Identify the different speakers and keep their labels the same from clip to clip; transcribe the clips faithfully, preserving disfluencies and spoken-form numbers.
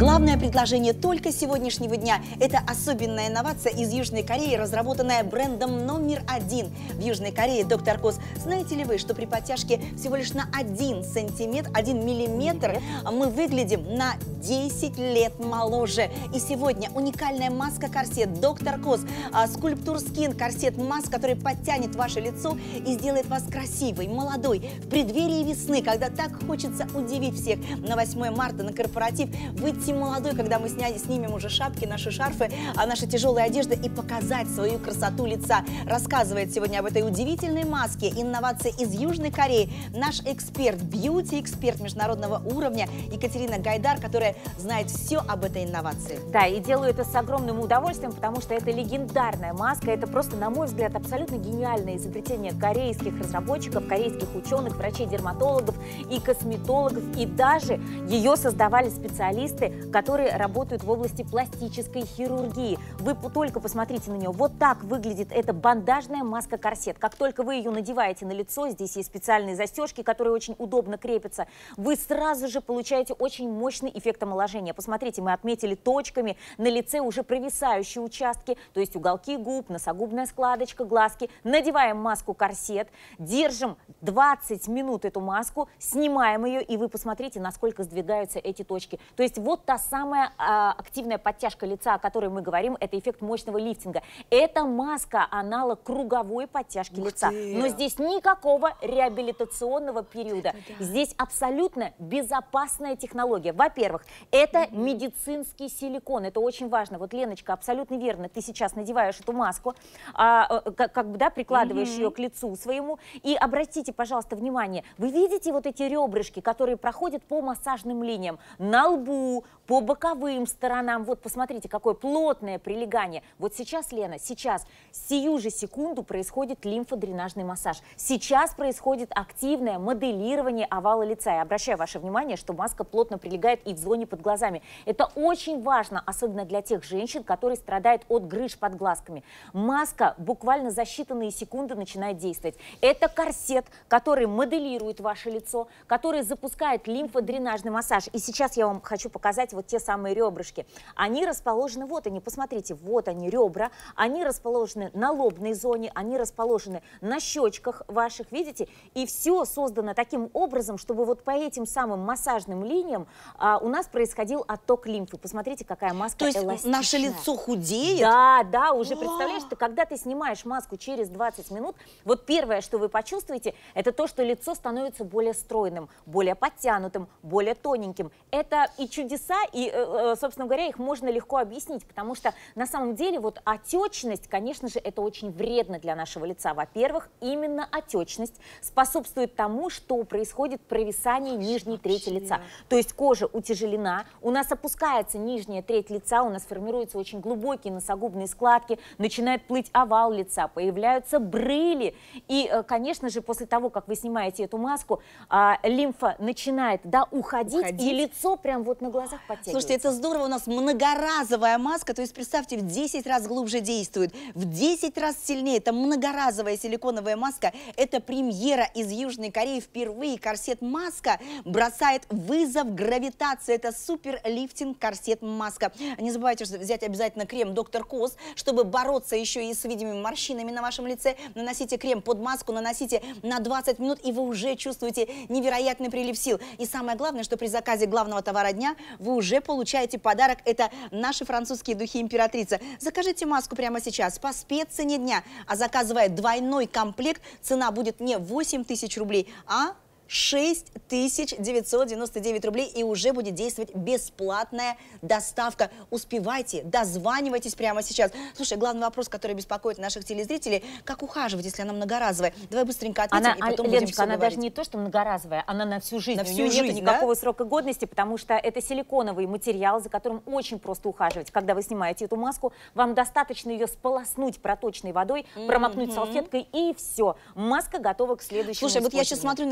Speaker 1: Главное предложение только сегодняшнего дня – это особенная инновация из Южной Кореи, разработанная брендом номер один в Южной Корее «Доктор Кос». Знаете ли вы, что при подтяжке всего лишь на один сантиметр, один миллиметр мы выглядим на десять лет моложе? И сегодня уникальная маска-корсет «Доктор Кос», скульптур скин корсет-маск, который подтянет ваше лицо и сделает вас красивой, молодой в преддверии весны, когда так хочется удивить всех. На восьмое марта на корпоратив выйти молодой, когда мы сняли, снимем уже шапки, наши шарфы, а наша тяжелая одежда и показать свою красоту лица. Рассказывает сегодня об этой удивительной маске, инновации из Южной Кореи, наш эксперт, бьюти-эксперт международного уровня Екатерина Гайдар, которая знает все об этой инновации.
Speaker 2: Да, и делаю это с огромным удовольствием, потому что это легендарная маска, это просто, на мой взгляд, абсолютно гениальное изобретение корейских разработчиков, корейских ученых, врачей-дерматологов и косметологов, и даже ее создавали специалисты, которые работают в области пластической хирургии. Вы только посмотрите на нее. Вот так выглядит эта бандажная маска-корсет. Как только вы ее надеваете на лицо, здесь есть специальные застежки, которые очень удобно крепятся, вы сразу же получаете очень мощный эффект омоложения. Посмотрите, мы отметили точками на лице уже провисающие участки, то есть уголки губ, носогубная складочка, глазки. Надеваем маску-корсет, держим двадцать минут эту маску, снимаем ее, и вы посмотрите, насколько сдвигаются эти точки. То есть вот та самая а, активная подтяжка лица, о которой мы говорим, это эффект мощного лифтинга. Это маска аналог круговой подтяжки Ух лица. Ты. Но здесь никакого реабилитационного периода. Да. Здесь абсолютно безопасная технология. Во-первых, это mm-hmm. медицинский силикон. Это очень важно. Вот, Леночка, абсолютно верно. Ты сейчас надеваешь эту маску, а, как, как бы, да, прикладываешь mm-hmm. ее к лицу своему. И обратите, пожалуйста, внимание. Вы видите вот эти ребрышки, которые проходят по массажным линиям? На лбу, по боковым сторонам. Вот посмотрите, какое плотное прилегание. Вот сейчас, Лена, сейчас, сию же секунду происходит лимфодренажный массаж. Сейчас происходит активное моделирование овала лица. Я обращаю ваше внимание, что маска плотно прилегает и в зоне под глазами. Это очень важно, особенно для тех женщин, которые страдают от грыж под глазками. Маска буквально за считанные секунды начинает действовать. Это корсет, который моделирует ваше лицо, который запускает лимфодренажный массаж. И сейчас я вам хочу показать вот те самые ребрышки. Они расположены, вот они, посмотрите, вот они ребра, они расположены на лобной зоне, они расположены на щечках ваших, видите? И все создано таким образом, чтобы вот по этим самым массажным линиям а, у нас происходил отток лимфы. Посмотрите, какая маска
Speaker 1: То есть
Speaker 2: эластичная.
Speaker 1: Наше лицо худеет?
Speaker 2: Да, да, уже представляешь, что когда ты снимаешь маску через двадцать минут, вот первое, что вы почувствуете, это то, что лицо становится более стройным, более подтянутым, более тоненьким. Это и чудеса, и, собственно говоря, их можно легко объяснить, потому что на самом деле вот отечность, конечно же, это очень вредно для нашего лица. Во-первых, именно отечность способствует тому, что происходит провисание нижней трети лица. То есть кожа утяжелена, у нас опускается нижняя треть лица, у нас формируются очень глубокие носогубные складки, начинает плыть овал лица, появляются брыли. И, конечно же, после того, как вы снимаете эту маску, лимфа начинает да, уходить, уходить, и лицо прям вот на глазах подтягивается.
Speaker 1: Слушайте, это здорово, у нас многоразовая маска, то есть, представьте, в десять раз глубже действует, в десять раз сильнее. Это многоразовая силиконовая маска, это премьера из Южной Кореи. Впервые корсет-маска бросает вызов гравитации. Это супер-лифтинг корсет-маска. Не забывайте взять обязательно крем «Доктор Кос», чтобы бороться еще и с видимыми морщинами на вашем лице. Наносите крем под маску, наносите на двадцать минут, и вы уже чувствуете невероятный прилив сил. И самое главное, что при заказе главного товара дня вы уже получаете подарок. Это наши французские духи «Императрица». Закажите маску прямо сейчас по спеццене дня, а заказывая двойной комплект, цена будет не восемь тысяч рублей, а шесть тысяч девятьсот девяносто девять рублей, и уже будет действовать бесплатная доставка. Успевайте, дозванивайтесь прямо сейчас. Слушай, главный вопрос, который беспокоит наших телезрителей: как ухаживать, если она многоразовая? Давай быстренько ответим,
Speaker 2: она,
Speaker 1: и потом
Speaker 2: Леночка,
Speaker 1: будем все
Speaker 2: она
Speaker 1: говорить.
Speaker 2: даже не то, что многоразовая, она на всю жизнь.
Speaker 1: На
Speaker 2: У
Speaker 1: всю
Speaker 2: нее
Speaker 1: жизнь,
Speaker 2: нет никакого
Speaker 1: да?
Speaker 2: срока годности, потому что это силиконовый материал, за которым очень просто ухаживать. Когда вы снимаете эту маску, вам достаточно ее сполоснуть проточной водой, mm-hmm. промокнуть салфеткой, и все. Маска готова к следующему
Speaker 1: Слушай, вот я сейчас смотрю на Светлану,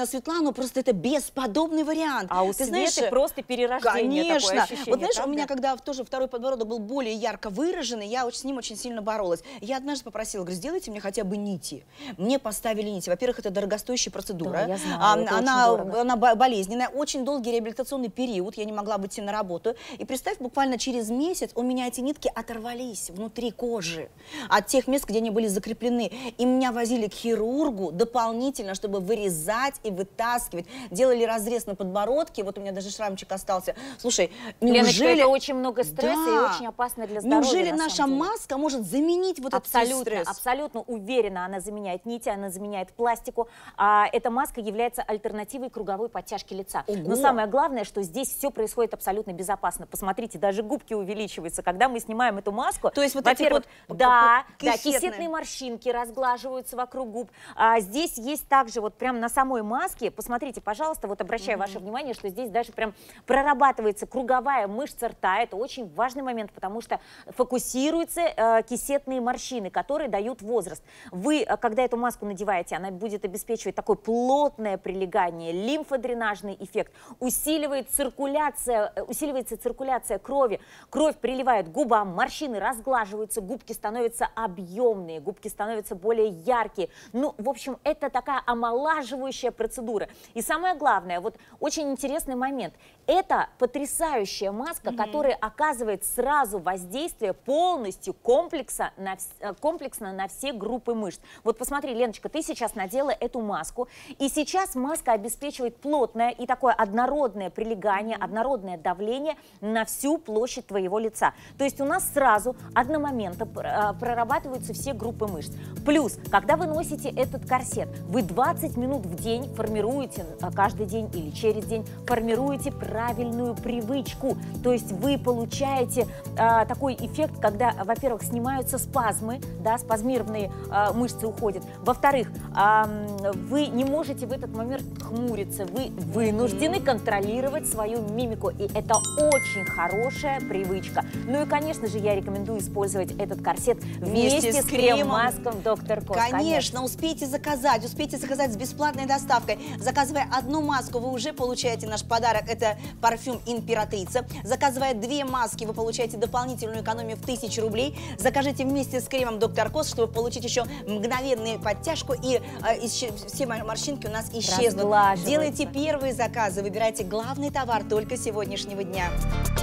Speaker 1: равно просто это бесподобный вариант.
Speaker 2: А у
Speaker 1: Ты
Speaker 2: Светы
Speaker 1: знаешь,
Speaker 2: просто перерождение.
Speaker 1: конечно.
Speaker 2: Такое ощущение,
Speaker 1: Вот знаешь,
Speaker 2: правда?
Speaker 1: у меня когда тоже второй подбородок был более ярко выраженный, я очень, с ним очень сильно боролась. Я однажды попросила, говорю, сделайте мне хотя бы нити. Мне поставили нити. Во-первых, это дорогостоящая процедура.
Speaker 2: Да, я знаю,
Speaker 1: а,
Speaker 2: это
Speaker 1: она,
Speaker 2: очень дорого.
Speaker 1: она болезненная, очень долгий реабилитационный период. Я не могла выйти на работу. И представь, буквально через месяц у меня эти нитки оторвались внутри кожи от тех мест, где они были закреплены. И меня возили к хирургу дополнительно, чтобы вырезать и вытаскивать. Делали разрез на подбородке. Вот у меня даже шрамчик остался. Слушай,
Speaker 2: Леночка,
Speaker 1: неужели...
Speaker 2: это очень много стресса
Speaker 1: Да.
Speaker 2: и очень опасно для здоровья.
Speaker 1: Неужели
Speaker 2: на
Speaker 1: наша
Speaker 2: самом деле?
Speaker 1: маска может заменить вот
Speaker 2: Абсолютно,
Speaker 1: этот стресс?
Speaker 2: абсолютно уверена, она заменяет нити, она заменяет пластику. А эта маска является альтернативой круговой подтяжки лица.
Speaker 1: Ого.
Speaker 2: Но самое главное, что здесь все происходит абсолютно безопасно. Посмотрите, даже губки увеличиваются, когда мы снимаем эту маску.
Speaker 1: То есть вот эти
Speaker 2: во-первых,
Speaker 1: вот
Speaker 2: да, да,
Speaker 1: кисетные.
Speaker 2: кисетные морщинки разглаживаются вокруг губ. А здесь есть также вот прям на самой маске, посмотрите, пожалуйста, вот обращаю mm-hmm. ваше внимание, что здесь даже прям прорабатывается круговая мышца рта. Это очень важный момент, потому что фокусируются э, кисетные морщины, которые дают возраст. Вы, э, когда эту маску надеваете, она будет обеспечивать такое плотное прилегание, лимфодренажный эффект, усиливает циркуляция, э, усиливается циркуляция крови, кровь приливает к губам, морщины разглаживаются, губки становятся объемные, губки становятся более яркие. Ну, в общем, это такая омолаживающая процедура. И самое главное, вот очень интересный момент, это потрясающая маска, mm-hmm. которая оказывает сразу воздействие полностью комплекса на, комплексно на все группы мышц. Вот посмотри, Леночка, ты сейчас надела эту маску, и сейчас маска обеспечивает плотное и такое однородное прилегание, mm-hmm. однородное давление на всю площадь твоего лица. То есть у нас сразу одномоментно прорабатываются все группы мышц. Плюс, когда вы носите этот корсет, вы двадцать минут в день формируете, каждый день или через день, формируете правильную привычку. То есть вы получаете а, такой эффект, когда, во-первых, снимаются спазмы, да, спазмированные а, мышцы уходят. Во-вторых, а, вы не можете в этот момент хмуриться, вы вынуждены контролировать свою мимику. И это очень хорошая привычка. Ну и, конечно же, я рекомендую использовать этот корсет вместе, вместе с крем-маском доктор Кос.
Speaker 1: Конечно,
Speaker 2: конечно,
Speaker 1: успейте заказать, успейте заказать с бесплатной доставкой. Заказывая одну маску, вы уже получаете наш подарок, это парфюм «Императрица». Заказывая две маски, вы получаете дополнительную экономию в тысячу рублей. Закажите вместе с кремом доктор Кос, чтобы получить еще мгновенную подтяжку, и э, все морщинки у нас исчезнут. Делайте первые заказы, выбирайте главный товар только сегодняшнего дня.